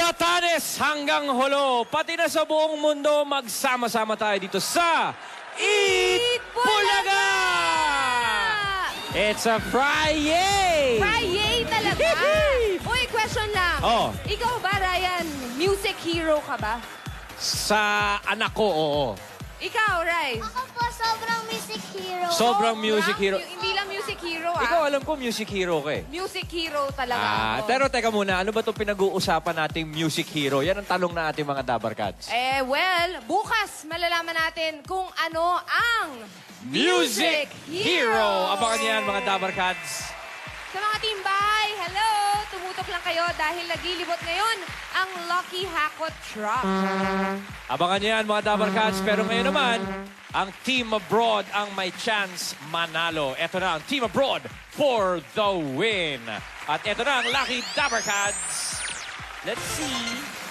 Batanes hanggang Holo, pati na sa buong mundo, magsama-sama tayo dito sa Eat Bulaga! It's a Friday! Friday talaga! Uy, question lang. Oh. Ikaw ba, Ryan, music hero ka ba? Sa anak ko, oo. Ikaw, Rice? Ako po, sobrang music hero. Sobrang music hero. Hindi lang music hero, ah. Ikaw, alam ko, music hero ka eh. Music hero talaga ako. Pero teka muna, ano ba itong pinag-uusapan nating music hero? Yan ang tanong na ating mga Dabarkads. Well, bukas malalaman natin kung ano ang Music Hero! Abangan niyan, mga Dabarkads. Sa mga teambay, hello! Tumutok lang kayo dahil naglilibot ngayon ang Lucky Hakot Truck. Abangan niyan, mga Dabarkads. Pero ngayon naman, ang Team Abroad ang may chance manalo. Ito na ang Team Abroad for the win. At ito na ang Lucky Dabarkads. Let's see.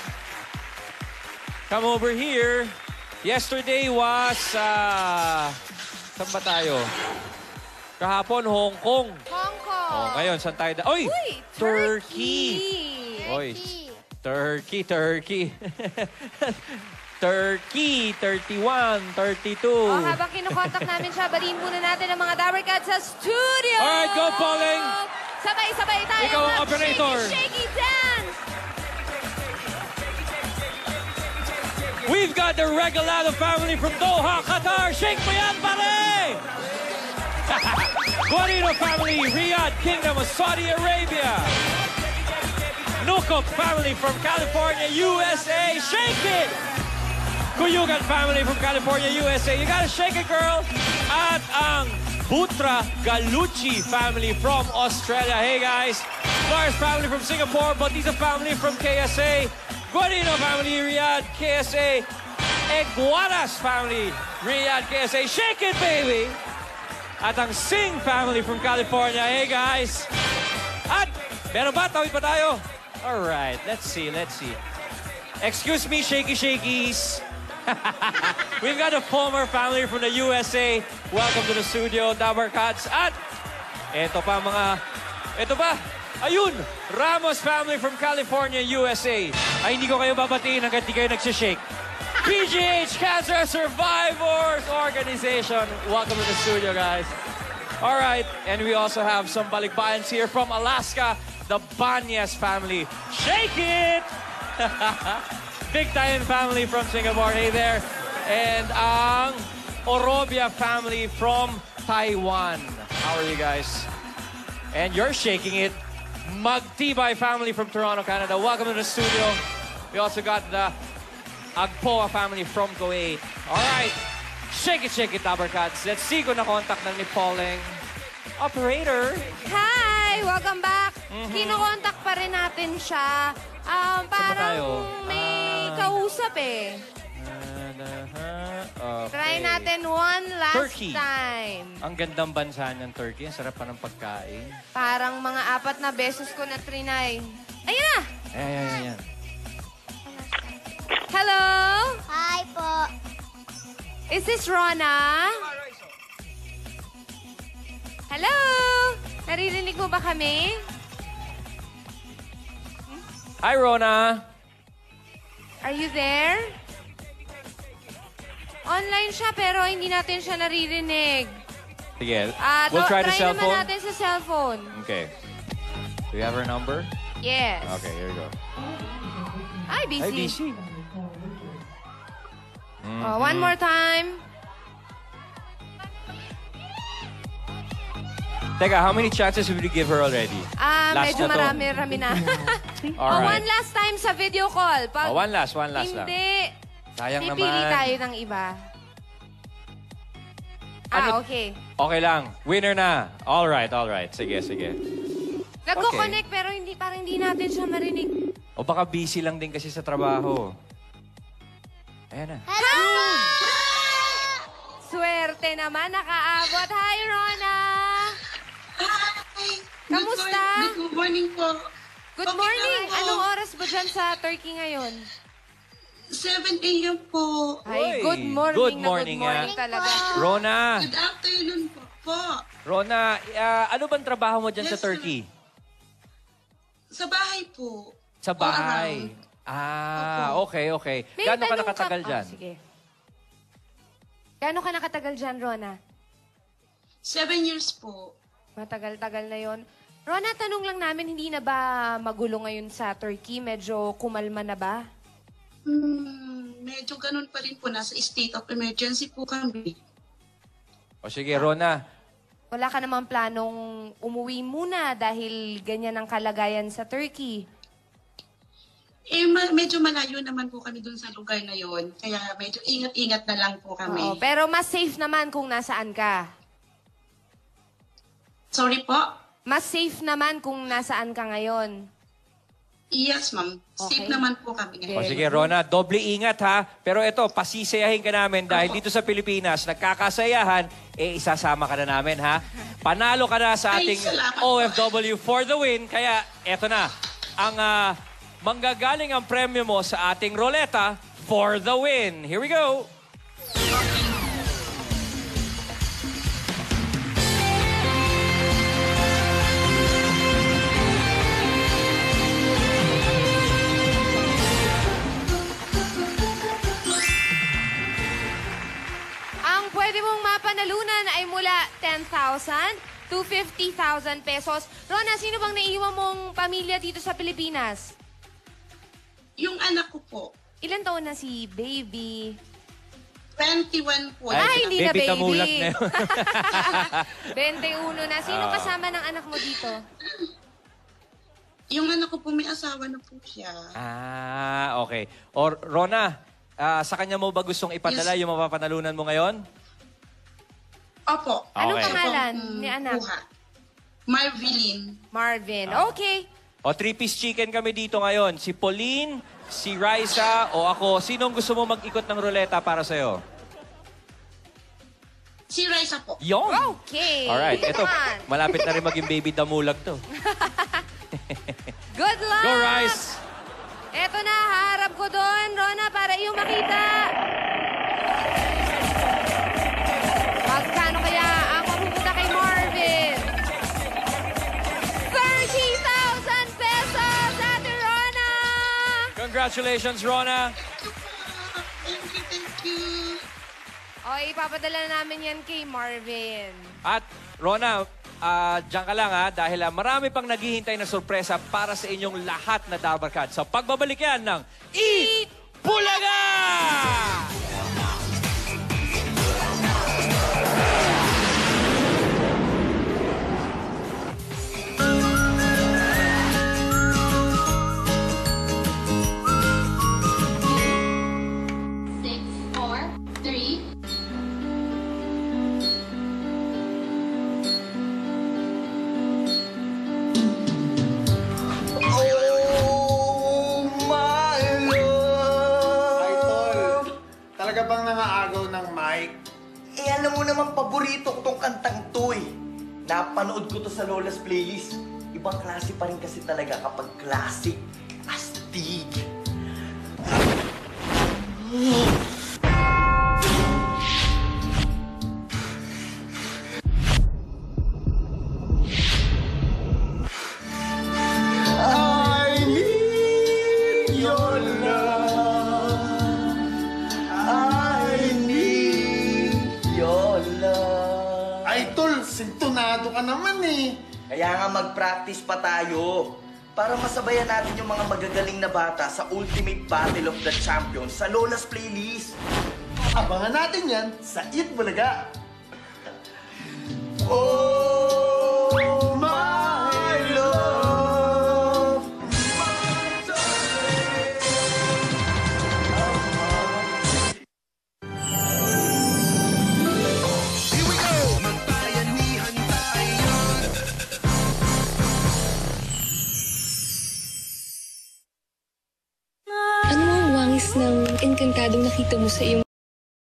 Come over here. Yesterday was... saan ba tayo? Kahapon, Hong Kong. Hong Kong. Oh, ngayon, saan tayo? Oy! Uy, Turkey. Oy, Turkey. Turkey, 31, 32. Oh, habang kinukontak namin siya, bariin muna natin ang mga Dabarkads sa studio. Alright, go, Pauling. Sabay-sabay tayo. Ikaw ang operator. Shaky dance. We've got the Regalado family from Doha, Qatar. Shake mo yan, pare! Guarino family, Riyadh Kingdom of Saudi Arabia. Nukok family from California, USA. Shake it! Kuyugan family from California, USA. You gotta shake it, girl. At ang Butra Galucci family from Australia. Hey, guys. Lars family from Singapore. Bautista family from KSA. Guarino family, Riyadh, KSA. Eguanas family, Riyadh, KSA. Shake it, baby! At ang Singh family from California. Hey, guys. At, meron ba? Tawid pa tayo? Alright, let's see. Excuse me, shakies. We've got a Palmer family from the USA. Welcome to the studio, Dabarkads. At, ito ba? Ayun, Ramos family from California, USA. Ay, hindi ko kayo babatiin hanggang di kayo nagsishake. PGH Cancer Survivors Organization. Welcome to the studio, guys. All right, and we also have some balikbayans here from Alaska, the Banyas family. Shake it! Big Time family from Singapore. Hey there. And ang Orobia family from Taiwan. How are you guys? And you're shaking it. Magtibay family from Toronto, Canada. Welcome to the studio. We also got the Agpoa family from Kuwait. All right. Shake it, Dabarkads. Let's see kung na-contact na ni Pauling. Operator. Hi! Welcome back. Kinokontak pa rin natin siya. Parang may kausap eh. Okay. Try natin one last Turkey. time. Ang gandang bansa ng Turkey. Ang sarap pa ng pagkain. Parang mga 4 na beses ko na trinay. Ayun na! Ayan. Hello? Hi po. Is this Rona? Hello? Naririnig mo ba kami? Hi, Rona. Are you there? Online siya pero hindi natin siya naririnig. Sige. We'll try the cell naman phone. natin sa cellphone. Okay. Do you have her number? Yes. Okay, here we go. Ay, busy. Hi, DC. Oh, one more time. Teka, how many chances would you give her already? Last Medyo na to. marami na. Alright. One last time sa video call. Pag One last lang. hindi, Sayang pipili naman. tayo ng iba. Okay. Okay lang. Winner na. Alright. Sige. Nagko-connect pero parang hindi natin siya marinig. O baka busy lang din kasi sa trabaho. Ayan na. Hello! Swerte naman, nakaabot. Hi, Rona! Hi! Kamusta? Good morning po. Good Okay morning! lang po. Anong oras ba dyan sa Turkey ngayon? 7 a.m. po. Ay, Uy, good morning good na morning, good morning talaga. Rona! Good afternoon po. Rona, ano bang trabaho mo dyan sa Yes, sir. Turkey? Sa bahay po. Sa bahay. Okay, okay. May Gaano ka tanong nakatagal dyan? Sige. Gaano ka nakatagal dyan, Rona? 7 years po. Matagal-tagal na yon. Rona, tanong lang namin, hindi na ba magulo ngayon sa Turkey? Medyo kumalma na ba? Medyo ganun pa rin po. Nasa state of emergency po kami. O sige, Rona. Wala ka namang planong umuwi muna dahil ganyan ang kalagayan sa Turkey. Medyo malayo naman po kami dun sa lugar na yon. Kaya medyo ingat-ingat na lang po kami. Oo, pero mas safe naman kung nasaan ka. Sorry po? Mas safe naman kung nasaan ka ngayon. Yes, ma'am. Okay. Safe naman po kami O ngayon. sige, Rona, doble ingat ha. Pero ito, pasisayahin ka namin dahil dito sa Pilipinas, nagkakasayahan, isasama ka na namin ha. Panalo ka na sa Ay, ating salamat. OFW for the win. Kaya eto na, ang manggagaling ang premyo mo sa ating roleta for the win. Here we go. Ang pwede mong mapanalunan ay mula 10,000 to 50,000 pesos. Rona, sino bang naiwan mong pamilya dito sa Pilipinas? Yung anak ko po, Ilan taon na si baby? 21 po. Hindi na baby baby. tamulat na yun. 21 na. Sino kasama ng anak mo dito? Yung anak ko po may asawa na po siya. Okay. Or Rona, sa kanya mo ba gustong ipadala yung mapapanalunan mo ngayon? Opo. Anong Okay. pangalan ni anak? Buha. Marvelin. Marvin. Okay. O 3-piece chicken kami dito ngayon. Si Pauline, si Raisa, o ako. Sinong gusto mo mag-ikot ng ruleta para sa'yo? Si Raisa po. Yon! Okay. Alright, ito, Come on. malapit na rin maging baby damulag to. Good luck! Go, Rice! Eto na, harap ko doon, Rona, para iyong makita. Magkano kaya ang mapupunta kay Marvin? 30,000 pesos, Ate Rona! Congratulations, Rona! Thank you. O, ipapadala na namin yan kay Marvin. At, Rona, diyan ka lang ha, dahil marami pang naghihintay na sorpresa para sa inyong lahat na Dabarkad. Sa pagbabalik yan ng Eat Bulaga! Talaga bang nangaagaw ng mic? Alam mo naman, paborito ko tong kantang to eh. Napanood ko to sa Lola's playlist. Ibang klase pa rin kasi talaga kapag classic. Astig. I need your love. I need your love. Ay, tol, sintonado ka naman eh. Kaya nga mag-practice pa tayo para masabayan natin yung mga magagaling na bata sa Ultimate Battle of the Champions sa Lola's playlist. Abangan natin yan sa Eat Bulaga. Oh, my love. Ano ang wangis ng engkantadong nakita mo sa iyong